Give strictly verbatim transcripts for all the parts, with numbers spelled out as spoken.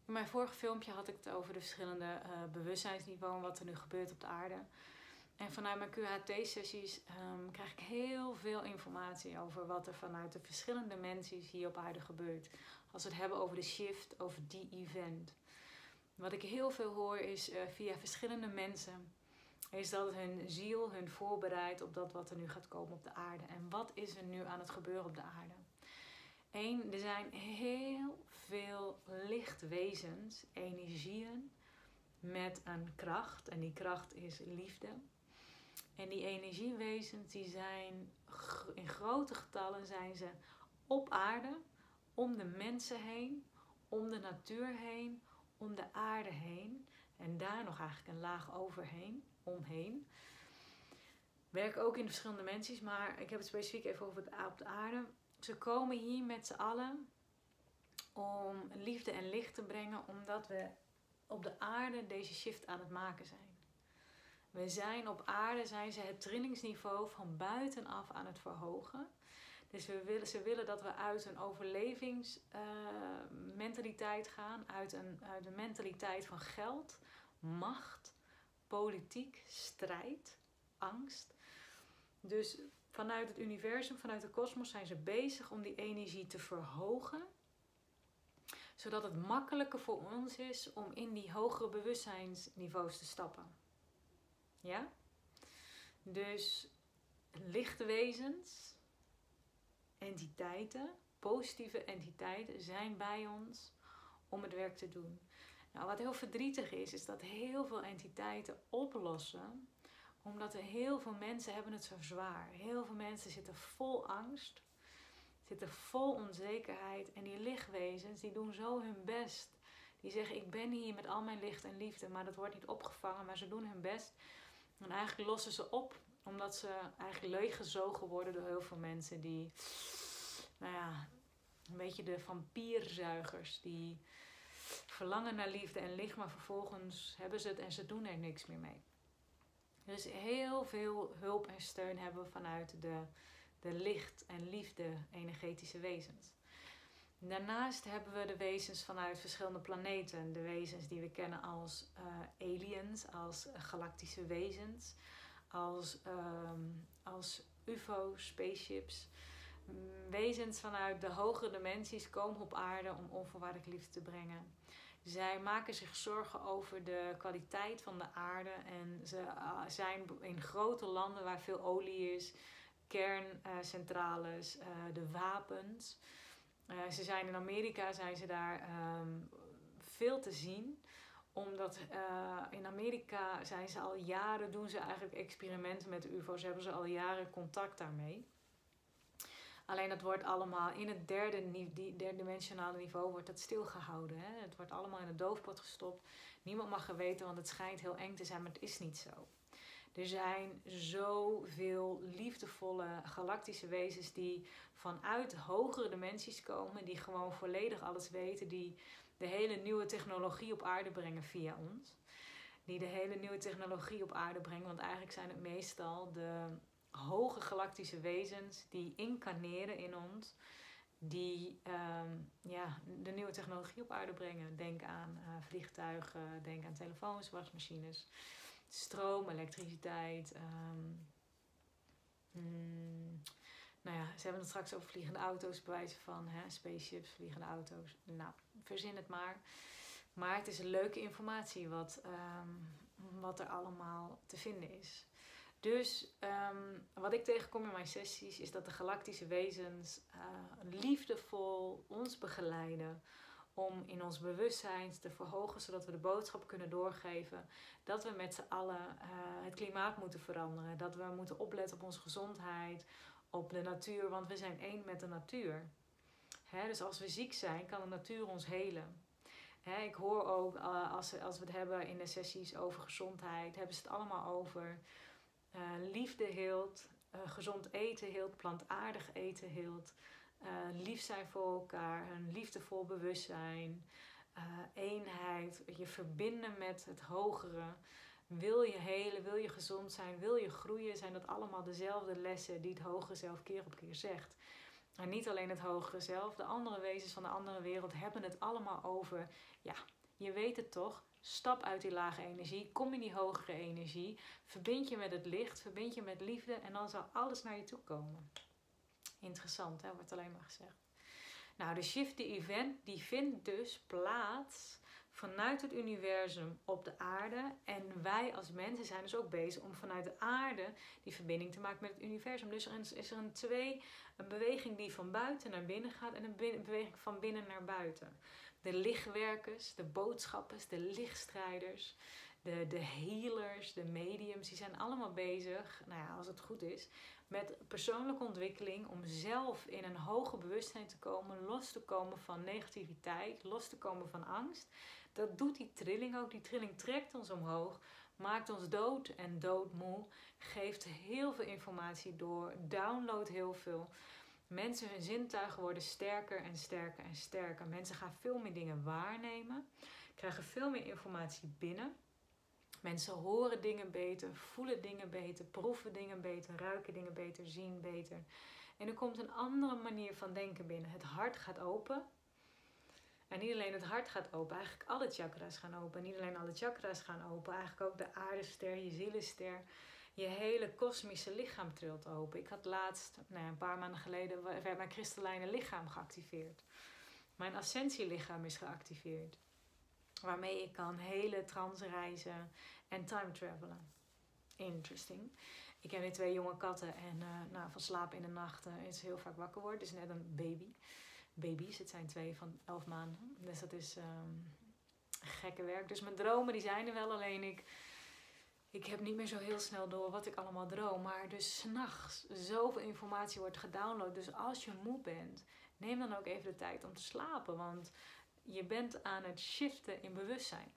In mijn vorige filmpje had ik het over de verschillende uh, bewustzijnsniveaus en wat er nu gebeurt op de aarde. En vanuit mijn Q H T-sessies um, krijg ik heel veel informatie over wat er vanuit de verschillende dimensies hier op aarde gebeurt. Als we het hebben over de shift, over die event. Wat ik heel veel hoor is uh, via verschillende mensen, is dat hun ziel hun voorbereidt op dat wat er nu gaat komen op de aarde. En wat is er nu aan het gebeuren op de aarde? Eén, er zijn heel veel lichtwezens, energieën met een kracht. En die kracht is liefde. En die energiewezens die zijn in grote getallen zijn ze op aarde, om de mensen heen, om de natuur heen, om de aarde heen. En daar nog eigenlijk een laag overheen, omheen. Werken ook in de verschillende dimensies, maar ik heb het specifiek even over het op de aarde. Ze komen hier met z'n allen om liefde en licht te brengen, omdat we op de aarde deze shift aan het maken zijn. We zijn op aarde, zijn ze het trillingsniveau van buitenaf aan het verhogen. Dus we willen, ze willen dat we uit een overlevingsmentaliteit uh, gaan, uit een, uit een mentaliteit van geld, macht, politiek, strijd, angst. Dus vanuit het universum, vanuit de kosmos zijn ze bezig om die energie te verhogen. Zodat het makkelijker voor ons is om in die hogere bewustzijnsniveaus te stappen. Ja? Dus lichte wezens, entiteiten, positieve entiteiten zijn bij ons om het werk te doen. Nou, wat heel verdrietig is, is dat heel veel entiteiten oplossen, omdat er heel veel mensen hebben het zo zwaar. Heel veel mensen zitten vol angst, zitten vol onzekerheid. En die lichtwezens, die doen zo hun best. Die zeggen, ik ben hier met al mijn licht en liefde, maar dat wordt niet opgevangen. Maar ze doen hun best. En eigenlijk lossen ze op, omdat ze eigenlijk leeggezogen worden door heel veel mensen die, nou ja, een beetje de vampierzuigers, die verlangen naar liefde en licht, maar vervolgens hebben ze het en ze doen er niks meer mee. Dus heel veel hulp en steun hebben we vanuit de, de licht en liefde energetische wezens. Daarnaast hebben we de wezens vanuit verschillende planeten. De wezens die we kennen als uh, aliens, als galactische wezens, als, um, als U F O's, spaceships. Wezens vanuit de hogere dimensies komen op aarde om onvoorwaardelijk liefde te brengen. Zij maken zich zorgen over de kwaliteit van de aarde en ze uh, zijn in grote landen waar veel olie is, kerncentrales, uh, de wapens. Uh, ze zijn in Amerika, zijn ze daar um, veel te zien. Omdat uh, in Amerika zijn ze al jaren, doen ze eigenlijk experimenten met de U F O's, hebben ze al jaren contact daarmee. Alleen dat wordt allemaal in het derde, derde dimensionale niveau wordt dat stilgehouden. Hè? Het wordt allemaal in de doofpot gestopt. Niemand mag er weten, want het schijnt heel eng te zijn, maar het is niet zo. Er zijn zoveel liefdevolle galactische wezens die vanuit hogere dimensies komen, die gewoon volledig alles weten, die de hele nieuwe technologie op aarde brengen via ons. Die de hele nieuwe technologie op aarde brengen, want eigenlijk zijn het meestal de hoge galactische wezens die incarneren in ons, die um, ja, de nieuwe technologie op aarde brengen. Denk aan uh, vliegtuigen, denk aan telefoons, wasmachines, stroom, elektriciteit. Um, mm, nou ja, ze hebben het straks over vliegende auto's, bewijzen van hè, spaceships, vliegende auto's. Nou, verzin het maar. Maar het is een leuke informatie wat, um, wat er allemaal te vinden is. Dus um, wat ik tegenkom in mijn sessies is dat de galactische wezens uh, liefdevol ons begeleiden om in ons bewustzijn te verhogen, zodat we de boodschap kunnen doorgeven dat we met z'n allen uh, het klimaat moeten veranderen. Dat we moeten opletten op onze gezondheid, op de natuur, want we zijn één met de natuur. Hè, dus als we ziek zijn, kan de natuur ons helen. Hè, ik hoor ook, uh, als, als we het hebben in de sessies over gezondheid, hebben ze het allemaal over uh, liefde heelt, uh, gezond eten heelt, plantaardig eten heelt. Uh, lief zijn voor elkaar, een liefdevol bewustzijn, uh, eenheid, je verbinden met het hogere. Wil je helen, wil je gezond zijn, wil je groeien, zijn dat allemaal dezelfde lessen die het hogere zelf keer op keer zegt. En niet alleen het hogere zelf, de andere wezens van de andere wereld hebben het allemaal over, ja, Je weet het toch. Stap uit die lage energie. Kom in die hogere energie. Verbind je met het licht. Verbind je met liefde. En dan zal alles naar je toe komen. Interessant, hè? Wordt alleen maar gezegd. Nou, de Shift the Event die vindt dus plaats vanuit het universum op de aarde. En wij als mensen zijn dus ook bezig om vanuit de aarde die verbinding te maken met het universum. Dus er is er een twee, een beweging die van buiten naar binnen gaat en een beweging van binnen naar buiten. De lichtwerkers, de boodschappers, de lichtstrijders, de, de healers, de mediums, die zijn allemaal bezig, nou ja, als het goed is, met persoonlijke ontwikkeling om zelf in een hoger bewustzijn te komen, los te komen van negativiteit, los te komen van angst. Dat doet die trilling ook. Die trilling trekt ons omhoog, maakt ons dood en doodmoe, geeft heel veel informatie door, downloadt heel veel. Mensen, hun zintuigen worden sterker en sterker en sterker. Mensen gaan veel meer dingen waarnemen, krijgen veel meer informatie binnen. Mensen horen dingen beter, voelen dingen beter, proeven dingen beter, ruiken dingen beter, zien beter. En er komt een andere manier van denken binnen. Het hart gaat open. En niet alleen het hart gaat open, eigenlijk alle chakra's gaan open. En niet alleen alle chakra's gaan open, eigenlijk ook de aardester, je zielenster. Je hele kosmische lichaam trilt open. Ik had laatst, nou ja, een paar maanden geleden, werd mijn kristallijne lichaam geactiveerd. Mijn ascensielichaam is geactiveerd. Waarmee ik kan hele transreizen en time travelen. Interesting. Ik heb weer twee jonge katten en uh, nou, van slapen in de nacht uh, is heel vaak wakker worden. Het is net een baby. Baby's, het zijn twee van elf maanden. Dus dat is um, gekke werk. Dus mijn dromen die zijn er wel, alleen ik, ik heb niet meer zo heel snel door wat ik allemaal droom. Maar dus 's nachts zoveel informatie wordt gedownload. Dus als je moe bent, neem dan ook even de tijd om te slapen. Want je bent aan het shiften in bewustzijn.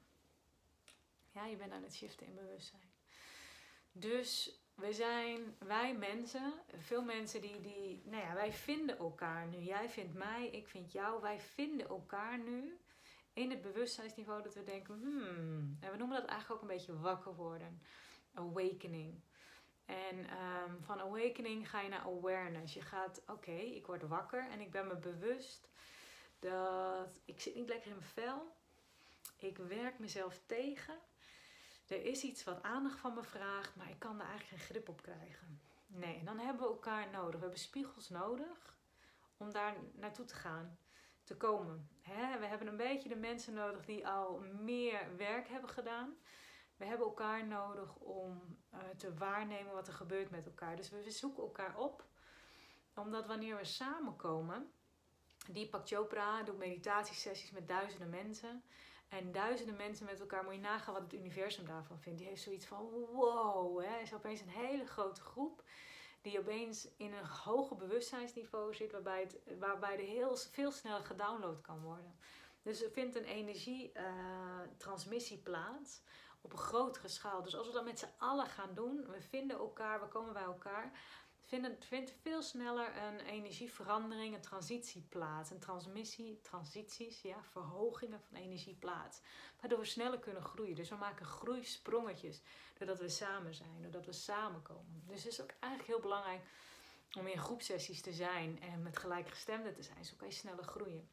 Ja, je bent aan het shiften in bewustzijn. Dus we zijn, wij mensen, veel mensen die, die, nou ja, wij vinden elkaar nu. Jij vindt mij, ik vind jou. Wij vinden elkaar nu in het bewustzijnsniveau dat we denken, hmm. En we noemen dat eigenlijk ook een beetje wakker worden. Awakening. En um, van awakening ga je naar awareness. Je gaat, oké, okay, ik word wakker en ik ben me bewust dat ik zit niet lekker in mijn vel. Ik werk mezelf tegen. Er is iets wat aandacht van me vraagt, maar ik kan daar eigenlijk geen grip op krijgen. Nee, en dan hebben we elkaar nodig. We hebben spiegels nodig om daar naartoe te gaan, te komen. Hè? We hebben een beetje de mensen nodig die al meer werk hebben gedaan. We hebben elkaar nodig om uh, te waarnemen wat er gebeurt met elkaar. Dus we zoeken elkaar op, omdat wanneer we samenkomen, Deepak Chopra doet meditatiesessies met duizenden mensen. En duizenden mensen met elkaar, moet je nagaan wat het universum daarvan vindt. Die heeft zoiets van, wow, hè, is opeens een hele grote groep die opeens in een hoger bewustzijnsniveau zit, waarbij, het, waarbij er heel veel sneller gedownload kan worden. Dus er vindt een energietransmissie uh, plaats op een grotere schaal. Dus als we dat met z'n allen gaan doen, we vinden elkaar, we komen bij elkaar, vindt, vindt veel sneller een energieverandering, een transitie plaats. Een transmissie, transities, ja, verhogingen van energie plaats. Waardoor we sneller kunnen groeien. Dus we maken groeisprongetjes doordat we samen zijn, doordat we samenkomen. Dus het is ook eigenlijk heel belangrijk om in groepsessies te zijn en met gelijkgestemden te zijn. Zo kan je sneller groeien.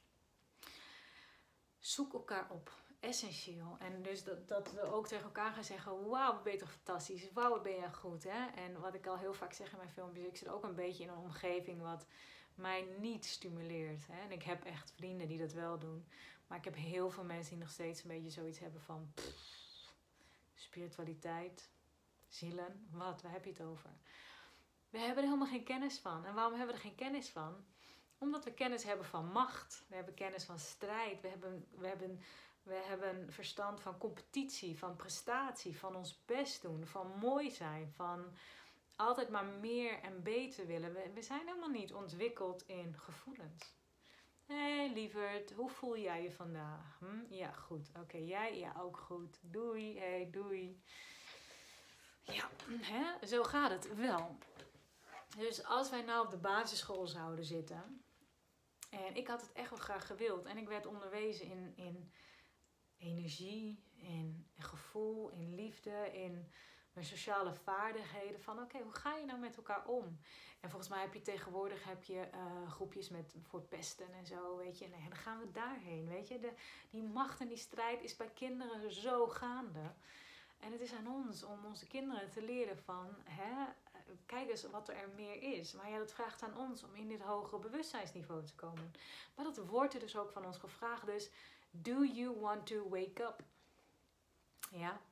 Zoek elkaar op. Essentieel. En dus dat, dat we ook tegen elkaar gaan zeggen, wauw, wat ben je toch fantastisch, wauw, wat ben je goed, hè? En wat ik al heel vaak zeg in mijn filmpjes, ik zit ook een beetje in een omgeving wat mij niet stimuleert, hè? En ik heb echt vrienden die dat wel doen, maar ik heb heel veel mensen die nog steeds een beetje zoiets hebben van pff, spiritualiteit, zielen, wat, waar heb je het over? We hebben er helemaal geen kennis van. En waarom hebben we er geen kennis van? Omdat we kennis hebben van macht, we hebben kennis van strijd, we hebben, we hebben We hebben verstand van competitie, van prestatie, van ons best doen, van mooi zijn, van altijd maar meer en beter willen. We, we zijn helemaal niet ontwikkeld in gevoelens. Hé hey, lieverd, hoe voel jij je vandaag? Hm? Ja, goed. Oké, okay, jij? Ja, ook goed. Doei, hé, hey, doei. Ja, hè? Zo gaat het wel. Dus als wij nou op de basisschool zouden zitten, en ik had het echt wel graag gewild, en ik werd onderwezen in... in energie, in gevoel, in liefde, in Maar sociale vaardigheden van, oké, okay, hoe ga je nou met elkaar om? En volgens mij heb je tegenwoordig heb je, uh, groepjes met, voor pesten en zo, weet je. Nee, dan gaan we daarheen, weet je. De, die macht en die strijd is bij kinderen zo gaande. En het is aan ons om onze kinderen te leren van, hè, kijk eens wat er meer is. Maar ja, dat vraagt aan ons om in dit hogere bewustzijnsniveau te komen. Maar dat wordt er dus ook van ons gevraagd. Dus, do you want to wake up? Ja.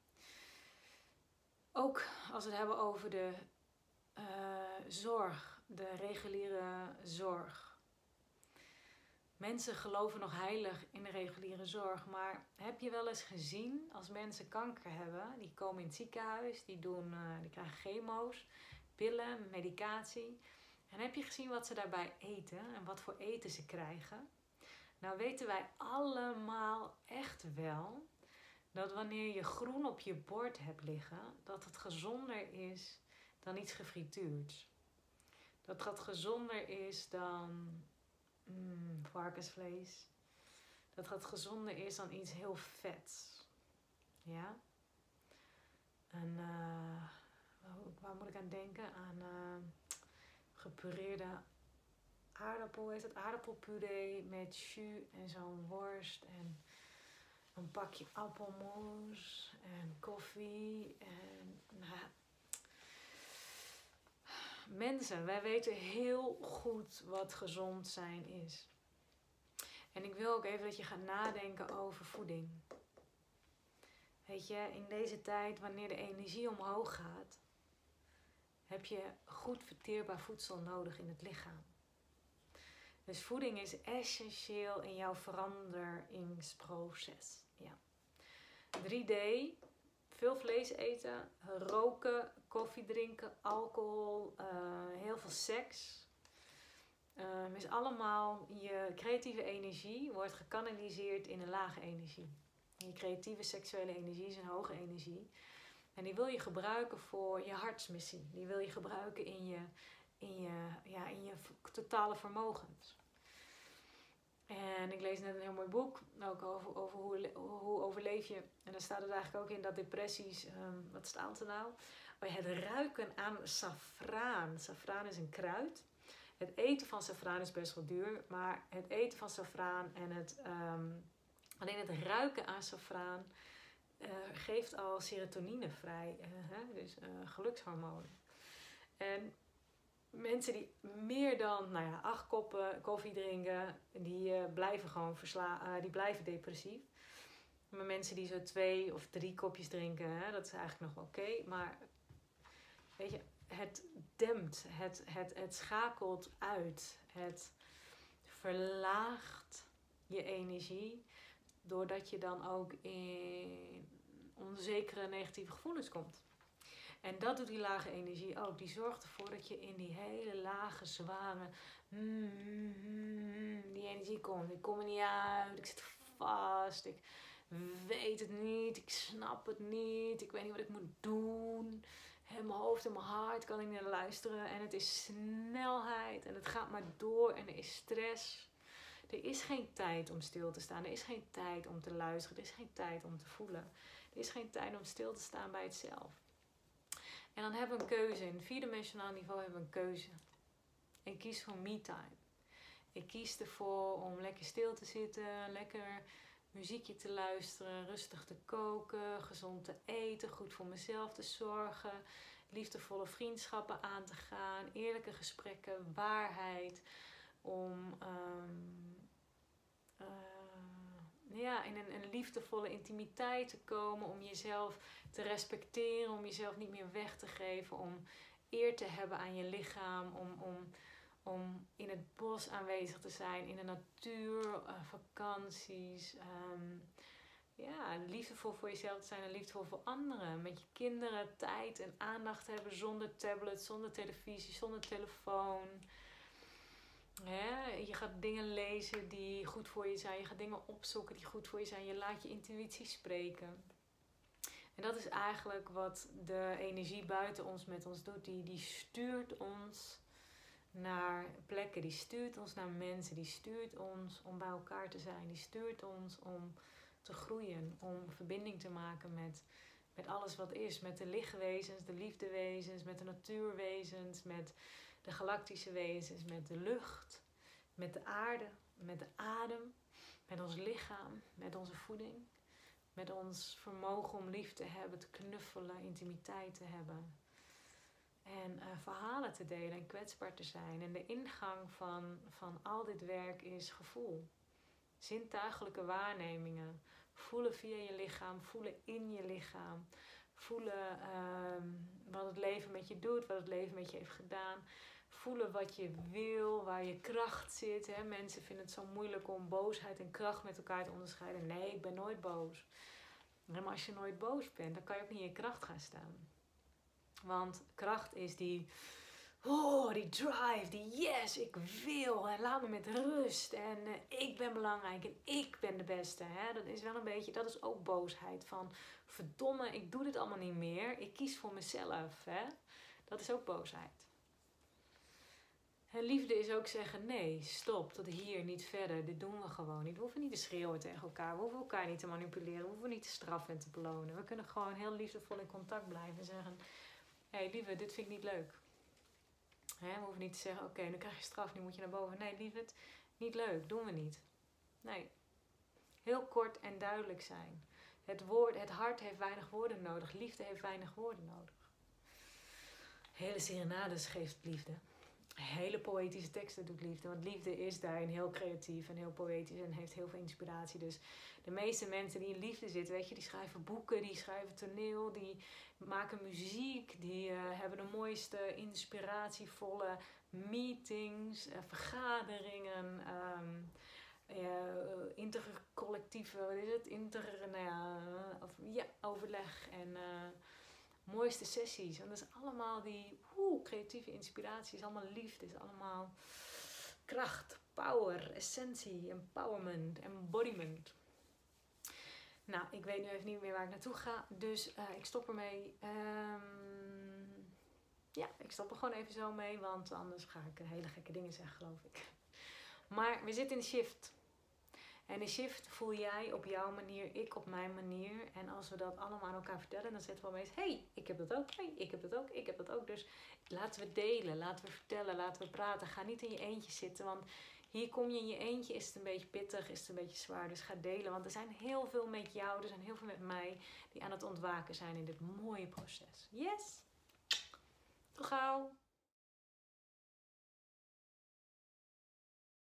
Ook als we het hebben over de uh, zorg, de reguliere zorg. Mensen geloven nog heilig in de reguliere zorg, maar heb je wel eens gezien als mensen kanker hebben, die komen in het ziekenhuis, die, doen, uh, die krijgen chemo's, pillen, medicatie. En heb je gezien wat ze daarbij eten en wat voor eten ze krijgen? Nou weten wij allemaal echt wel dat wanneer je groen op je bord hebt liggen, dat het gezonder is dan iets gefrituurds. Dat dat gezonder is dan mm, varkensvlees. Dat dat gezonder is dan iets heel vets. Ja? En uh, waar moet ik aan denken? Aan uh, gepureerde aardappel, is het aardappelpuree met jus en zo'n worst en een pakje appelmoes en koffie en nou, mensen, wij weten heel goed wat gezond zijn is. En ik wil ook even dat je gaat nadenken over voeding. Weet je, in deze tijd, wanneer de energie omhoog gaat, heb je goed verteerbaar voedsel nodig in het lichaam. Dus voeding is essentieel in jouw veranderingsproces. Ja. drie D, veel vlees eten, roken, koffie drinken, alcohol, uh, heel veel seks. Um, is allemaal, je creatieve energie wordt gekanaliseerd in een lage energie. Je creatieve seksuele energie is een hoge energie. En die wil je gebruiken voor je hartsmissie. Die wil je gebruiken in je, in je, ja, in je totale vermogens. En ik lees net een heel mooi boek, ook over, over hoe, hoe overleef je. En daar staat het eigenlijk ook in dat depressies, um, wat staat er nou? Bij het ruiken aan safraan. Safraan is een kruid. Het eten van safraan is best wel duur, maar het eten van safraan en het, um, alleen het ruiken aan safraan uh, geeft al serotonine vrij, uh, hè? Dus uh, gelukshormonen. En mensen die meer dan nou ja, acht koppen koffie drinken, die uh, blijven gewoon versla- uh, die blijven depressief. Maar mensen die zo twee of drie kopjes drinken, hè, dat is eigenlijk nog wel oké. Okay, maar weet je, het dempt, het, het, het schakelt uit, het verlaagt je energie, doordat je dan ook in onzekere negatieve gevoelens komt. En dat doet die lage energie ook. Die zorgt ervoor dat je in die hele lage, zware, mm, mm, die energie komt. Ik kom er niet uit, ik zit vast, ik weet het niet, ik snap het niet, ik weet niet wat ik moet doen. En mijn hoofd en mijn hart kan ik niet naar luisteren. En het is snelheid en het gaat maar door en er is stress. Er is geen tijd om stil te staan. Er is geen tijd om te luisteren. Er is geen tijd om te voelen. Er is geen tijd om stil te staan bij het zelf. En dan hebben we een keuze. In het vierdimensionaal niveau hebben we een keuze. Ik kies voor me-time. Ik kies ervoor om lekker stil te zitten. Lekker muziekje te luisteren. Rustig te koken. Gezond te eten. Goed voor mezelf te zorgen. Liefdevolle vriendschappen aan te gaan. Eerlijke gesprekken. Waarheid. Om um, uh, ja, in een, een liefdevolle intimiteit te komen. Om jezelf te respecteren. Om jezelf niet meer weg te geven. Om eer te hebben aan je lichaam. Om, om, om in het bos aanwezig te zijn. In de natuur. Uh, vakanties. Um, ja, liefdevol voor jezelf te zijn en liefdevol voor anderen. Met je kinderen tijd en aandacht hebben zonder tablet, zonder televisie, zonder telefoon. Ja, je gaat dingen lezen die goed voor je zijn. Je gaat dingen opzoeken die goed voor je zijn. Je laat je intuïtie spreken. En dat is eigenlijk wat de energie buiten ons met ons doet. Die, die stuurt ons naar plekken. Die stuurt ons naar mensen. Die stuurt ons om bij elkaar te zijn. Die stuurt ons om te groeien. Om verbinding te maken met met alles wat is. Met de lichtwezens, de liefdewezens, met de natuurwezens, met de galactische wezens, met de lucht, met de aarde, met de adem, met ons lichaam, met onze voeding. Met ons vermogen om lief te hebben, te knuffelen, intimiteit te hebben. En uh, verhalen te delen en kwetsbaar te zijn. En de ingang van, van al dit werk is gevoel. Zintuigelijke waarnemingen. Voelen via je lichaam, voelen in je lichaam. Voelen uh, wat het leven met je doet, wat het leven met je heeft gedaan. Voelen wat je wil, waar je kracht zit. Hè? Mensen vinden het zo moeilijk om boosheid en kracht met elkaar te onderscheiden. Nee, ik ben nooit boos. Maar als je nooit boos bent, dan kan je ook niet in je kracht gaan staan. Want kracht is die, oh, die drive, die yes, ik wil. En laat me met rust. En uh, ik ben belangrijk en ik ben de beste. Hè? Dat is wel een beetje, dat is ook boosheid. Van verdomme, ik doe dit allemaal niet meer. Ik kies voor mezelf. Hè? Dat is ook boosheid. En liefde is ook zeggen, nee, stop, tot hier, niet verder. Dit doen we gewoon niet. We hoeven niet te schreeuwen tegen elkaar. We hoeven elkaar niet te manipuleren. We hoeven niet te straffen en te belonen. We kunnen gewoon heel liefdevol in contact blijven en zeggen, hé hey, lieve, dit vind ik niet leuk. Hè, we hoeven niet te zeggen, oké, okay, nu krijg je straf, nu moet je naar boven. Nee, lieve, niet leuk, doen we niet. Nee. Heel kort en duidelijk zijn. Het, woord, het hart heeft weinig woorden nodig. Liefde heeft weinig woorden nodig. Hele serenades geeft liefde. Hele poëtische teksten doet liefde. Want liefde is daarin heel creatief en heel poëtisch en heeft heel veel inspiratie. Dus de meeste mensen die in liefde zitten, weet je, die schrijven boeken, die schrijven toneel, die maken muziek, die uh, hebben de mooiste inspiratievolle meetings, uh, vergaderingen, um, uh, intercollectieve, wat is het? Inter, nou ja, of, ja, overleg en uh, mooiste sessies. En dat is allemaal die oeh, creatieve inspiratie, is allemaal liefde, is allemaal kracht, power, essentie, empowerment, embodiment. Nou, ik weet nu even niet meer waar ik naartoe ga, dus uh, ik stop ermee. Um, ja, ik stop er gewoon even zo mee, want anders ga ik hele gekke dingen zeggen, geloof ik. Maar we zitten in de shift. En de shift voel jij op jouw manier, ik op mijn manier. En als we dat allemaal aan elkaar vertellen, dan zetten we opeens, hé, hey, ik heb dat ook, hé, hey, ik heb dat ook, ik heb dat ook. Dus laten we delen, laten we vertellen, laten we praten. Ga niet in je eentje zitten, want hier kom je in je eentje, is het een beetje pittig, is het een beetje zwaar. Dus ga delen, want er zijn heel veel met jou, er zijn heel veel met mij die aan het ontwaken zijn in dit mooie proces. Yes! Tot gauw!